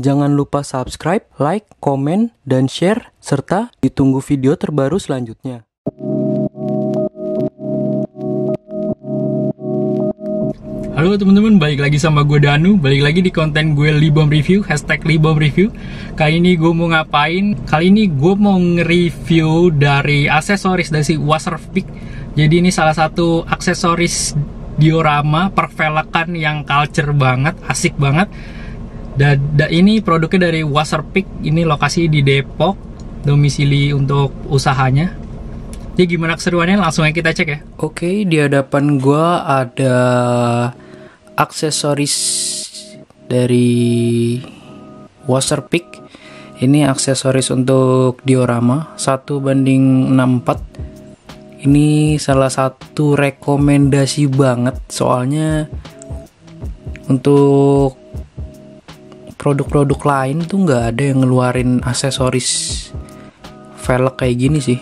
Jangan lupa subscribe, like, komen, dan share, serta ditunggu video terbaru selanjutnya. Halo teman-teman, balik lagi sama gue Danu. Balik lagi di konten gue Libom Review, #LibomReview. Kali ini gue mau ngapain? Kali ini gue mau nge-review dari aksesoris dari si Waterpik. Jadi ini salah satu aksesoris diorama pervelekan yang culture banget, asik banget. Dan ini produknya dari Waterpik. Ini lokasi di Depok, domisili untuk usahanya. Jadi gimana keseruannya? Langsung aja kita cek ya. Oke, di hadapan gue ada aksesoris dari Waterpik. Ini aksesoris untuk diorama 1:64. Ini salah satu rekomendasi banget, soalnya untuk produk-produk lain tuh nggak ada yang ngeluarin aksesoris velg kayak gini sih.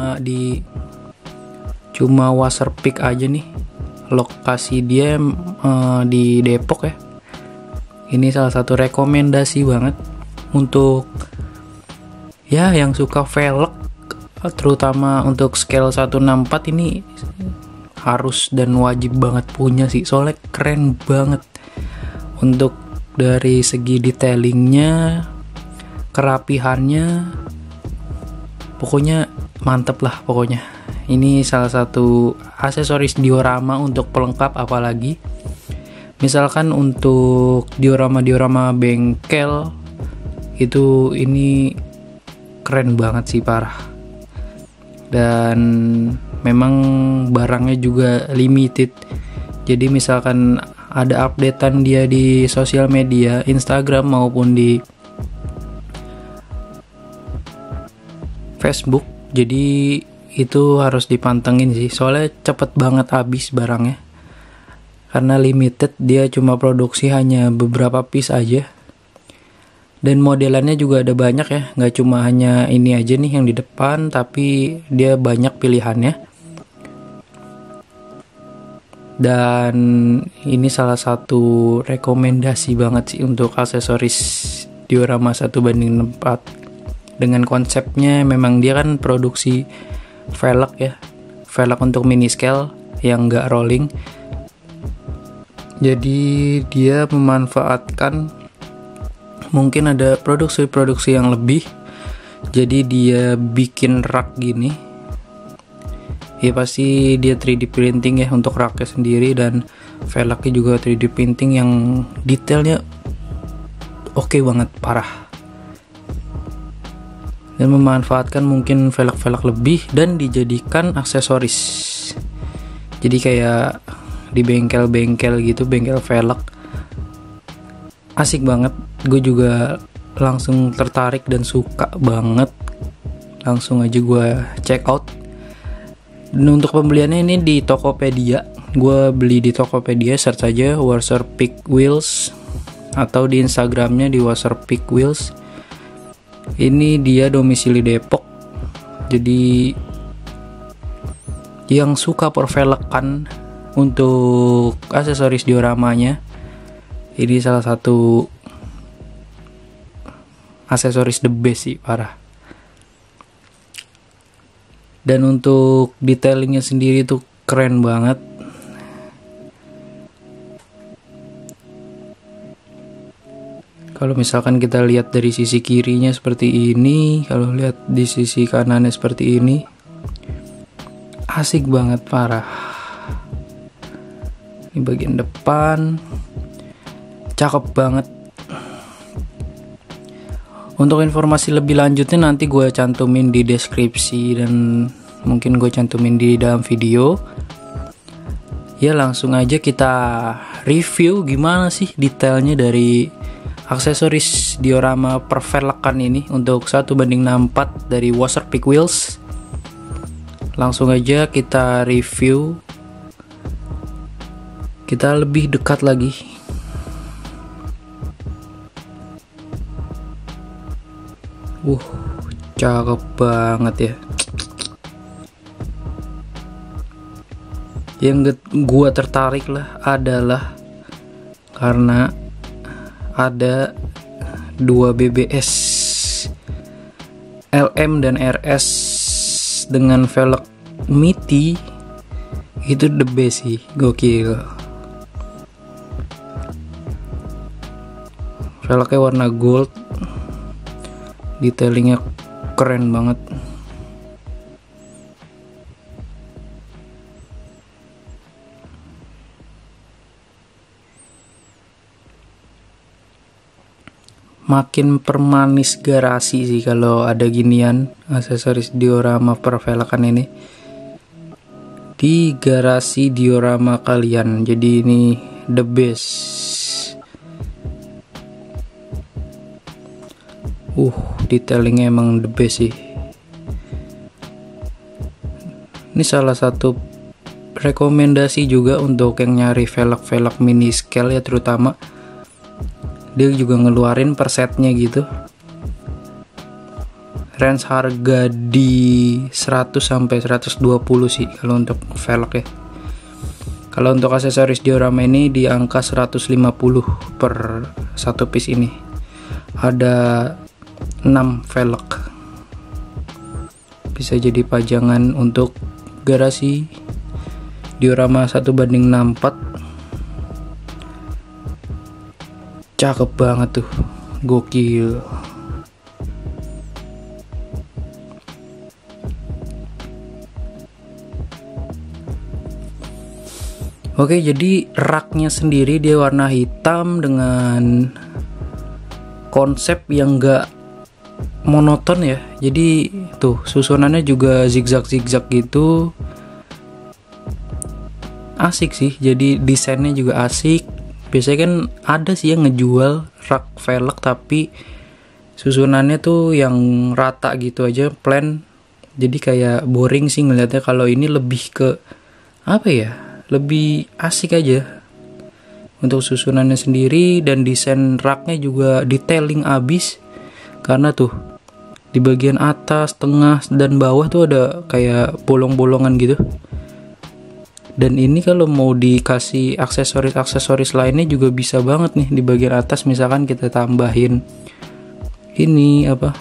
Cuma Waterpik aja nih. Lokasi dia di Depok ya. Ini salah satu rekomendasi banget untuk ya yang suka velg, terutama untuk scale 1/64 ini harus dan wajib banget punya sih, soalnya keren banget untuk dari segi detailingnya, kerapihannya, pokoknya mantep lah pokoknya. Ini salah satu aksesoris diorama untuk pelengkap, apalagi misalkan untuk diorama bengkel itu, ini keren banget sih, parah. Dan memang barangnya juga limited. Jadi misalkan ada updatean dia di sosial media, Instagram maupun di Facebook, jadi itu harus dipantengin sih, soalnya cepet banget habis barangnya. Karena limited, dia cuma produksi hanya beberapa piece aja. Dan modelannya juga ada banyak ya, nggak cuma hanya ini aja nih yang di depan, tapi dia banyak pilihannya. Dan ini salah satu rekomendasi banget sih untuk aksesoris diorama 1:4. Dengan konsepnya, memang dia kan produksi velg ya, velg untuk mini scale yang nggak rolling. Jadi dia memanfaatkan, mungkin ada produksi yang lebih, jadi dia bikin rak gini. Ya pasti dia 3D printing ya untuk raknya sendiri, dan velgnya juga 3D printing yang detailnya oke banget, parah. Dan memanfaatkan mungkin velg-velg lebih dan dijadikan aksesoris. Jadi kayak di bengkel-bengkel gitu, bengkel velg. Asik banget. Gue juga langsung tertarik dan suka banget. Langsung aja gue check out. Dan untuk pembeliannya ini di Tokopedia. Gue beli di Tokopedia, search aja Waterpik Wheels, atau di Instagramnya di Waterpik Wheels. Ini dia domisili Depok. Jadi yang suka pervelekan untuk aksesoris dioramanya, ini salah satu aksesoris the best sih, parah. Dan untuk detailingnya sendiri tuh keren banget. Kalau misalkan kita lihat dari sisi kirinya seperti ini, kalau lihat di sisi kanannya seperti ini, asik banget, parah. Ini bagian depan, cakep banget. Untuk informasi lebih lanjutnya nanti gue cantumin di deskripsi, dan mungkin gue cantumin di dalam video. Ya langsung aja kita review gimana sih detailnya dari aksesoris diorama pervelekan ini untuk 1:64 dari Waterpik Wheels. Langsung aja kita review. Kita lebih dekat lagi. Cakep banget ya. Yang gua tertarik lah adalah karena ada 2 BBS LM dan RS dengan velg MITI itu the best sih, gokil. Velgnya warna gold, detailingnya keren banget. Makin permanis garasi sih kalau ada ginian aksesoris diorama pervelekan ini di garasi diorama kalian. Jadi ini the best. Detailingnya emang the best sih. Ini salah satu rekomendasi juga untuk yang nyari velg mini scale ya, terutama dia juga ngeluarin per setnya gitu. Range harga di 100 sampai 120 sih kalau untuk velg ya. Kalau untuk aksesoris diorama ini di angka 150 per satu piece ini. Ada 6 velg. Bisa jadi pajangan untuk garasi. Diorama 1:64. Cakep banget tuh, gokil. Oke, jadi raknya sendiri dia warna hitam dengan konsep yang enggak monoton ya. Jadi tuh susunannya juga zigzag gitu. Asik sih, jadi desainnya juga asik. Biasanya kan ada sih yang ngejual rak velg tapi susunannya tuh yang rata gitu aja, plain. Jadi kayak boring sih ngeliatnya. Kalau ini lebih ke apa ya, lebih asik aja untuk susunannya sendiri. Dan desain raknya juga detailing abis, karena tuh di bagian atas, tengah, dan bawah tuh ada kayak bolong-bolongan gitu. Dan ini kalau mau dikasih aksesoris lainnya juga bisa banget nih. Di bagian atas misalkan kita tambahin ini apa,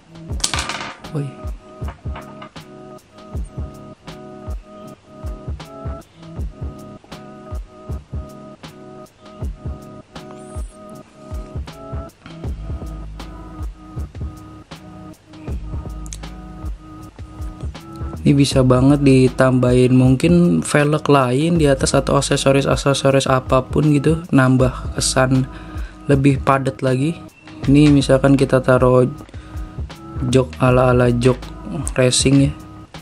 ini bisa banget ditambahin mungkin velg lain di atas atau aksesoris apapun gitu, nambah kesan lebih padat lagi. Ini misalkan kita taruh jok ala jok racing ya,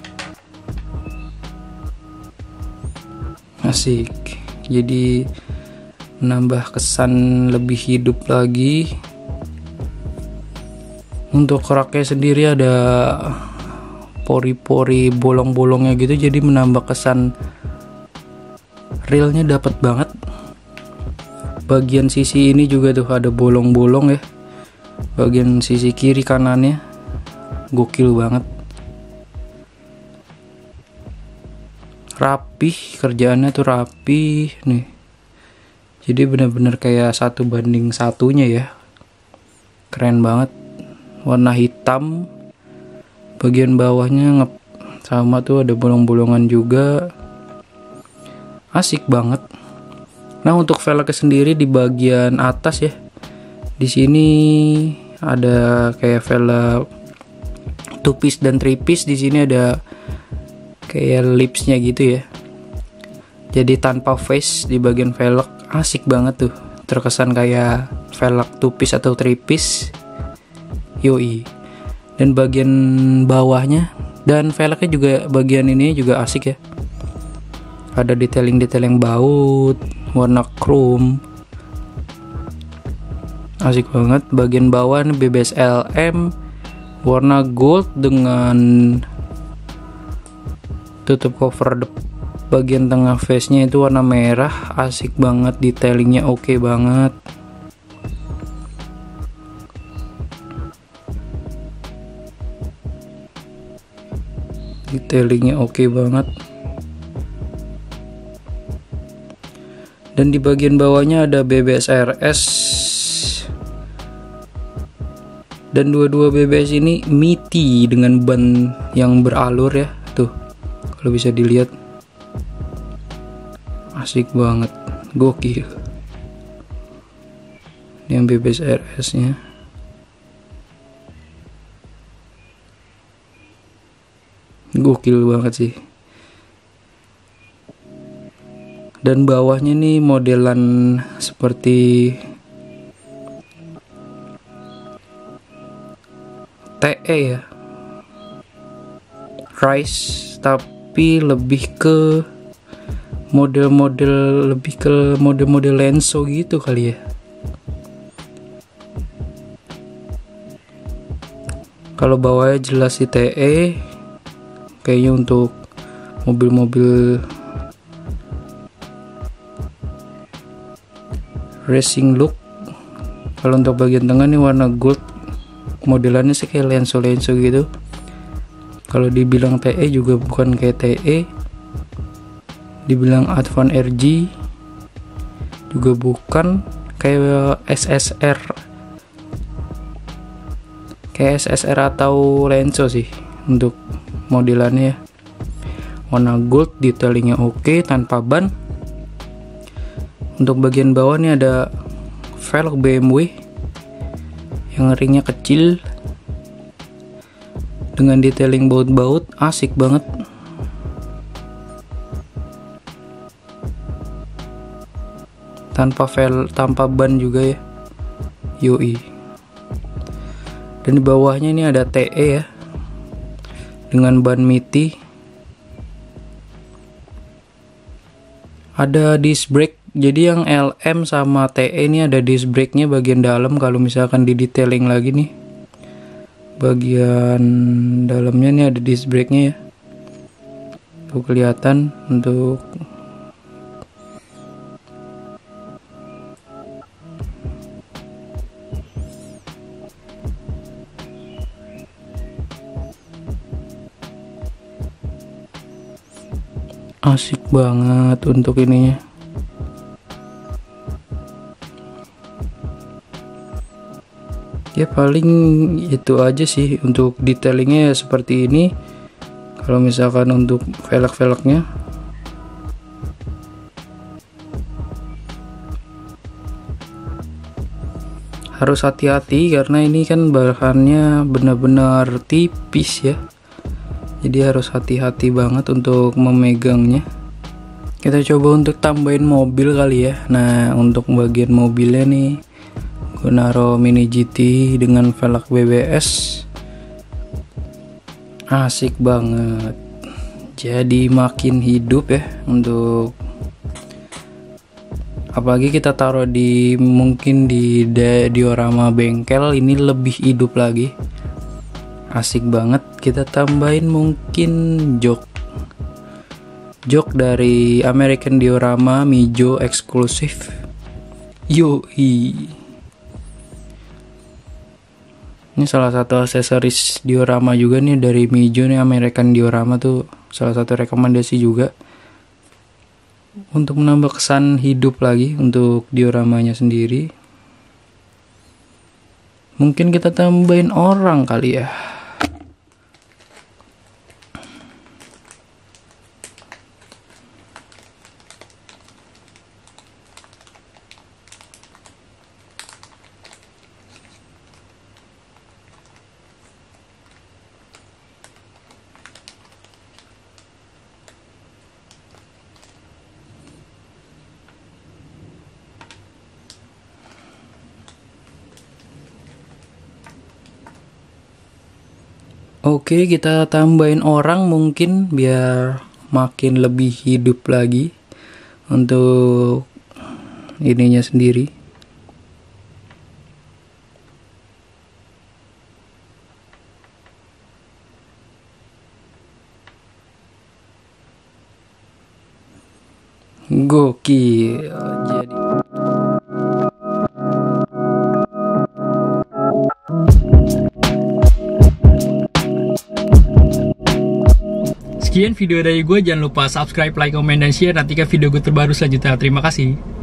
asik. Jadi menambah kesan lebih hidup lagi. Untuk raknya sendiri ada pori-pori bolong-bolongnya gitu, jadi menambah kesan realnya dapat banget. Bagian sisi ini juga tuh ada bolong-bolong ya, bagian sisi kiri kanannya, gokil banget. Rapih, kerjaannya tuh rapih nih, jadi bener-bener kayak 1:1 ya, keren banget. Warna hitam, bagian bawahnya sama tuh ada bolong-bolongan juga, asik banget. Nah untuk velgnya sendiri di bagian atas ya, di sini ada kayak velg 2 piece dan 3 piece. Di sini ada kayak lipsnya gitu ya, jadi tanpa face di bagian velg, asik banget tuh, terkesan kayak velg 2 piece atau 3 piece. Yoi. Dan bagian bawahnya dan velgnya juga, bagian ini juga asik ya, ada detailing baut warna chrome, asik banget. Bagian bawah nih BBS LM warna gold dengan tutup cover bagian tengah face nya itu warna merah, asik banget. Detailingnya oke banget. Detailingnya oke banget. Dan di bagian bawahnya ada BBS RS Dan dua-dua BBS ini meaty dengan ban yang beralur ya. Tuh, kalau bisa dilihat. Asik banget, gokil. Ini yang BBS RS nya. Gokil banget sih. Dan bawahnya nih modelan seperti TE ya, Rise, tapi lebih ke model-model Lenso gitu kali ya. Kalau bawahnya jelas di TE, kayaknya untuk mobil-mobil racing look. Kalau untuk bagian tengah nih warna gold, modelannya sih kayak Lenso gitu. Kalau dibilang TE juga bukan kayak TE, dibilang Advan RG juga bukan, kayak SSR, atau Lenso sih untuk modelannya. Warna gold, detailingnya oke, tanpa ban. Untuk bagian bawah nih ada velg BMW yang ringnya kecil dengan detailing baut-baut, asik banget. Tanpa ban juga ya, yoi. Dan di bawahnya ini ada TE ya, dengan ban meaty. Ada disc brake. Jadi yang LM sama TE ini ada disc brake-nya bagian dalam. Kalau misalkan di detailing lagi nih, bagian dalamnya nih ada disc brake-nya ya. Tuh kelihatan untuk asik banget untuk ininya. Ya paling itu aja sih untuk detailingnya ya, seperti ini. Kalau misalkan untuk velg-velgnya harus hati-hati karena ini kan bahannya benar-benar tipis ya, jadi harus hati-hati banget untuk memegangnya. Kita coba untuk tambahin mobil kali ya. Nah, untuk bagian mobilnya nih gue naruh Mini GT dengan velg BBS, asik banget, jadi makin hidup ya. Untuk apalagi kita taruh di mungkin di diorama bengkel, ini lebih hidup lagi, asik banget. Kita tambahin mungkin jok dari American Diorama Mijo eksklusif, yoi. Ini salah satu aksesoris diorama juga nih dari Mijo nih, American Diorama tuh salah satu rekomendasi juga untuk menambah kesan hidup lagi untuk dioramanya sendiri. Mungkin kita tambahin orang kali ya. Oke, kita tambahin orang mungkin biar makin lebih hidup lagi untuk ininya sendiri. Gokil. Jadi sekian video dari gue, jangan lupa subscribe, like, komen, dan share. Nantikan video gue terbaru selanjutnya. Terima kasih.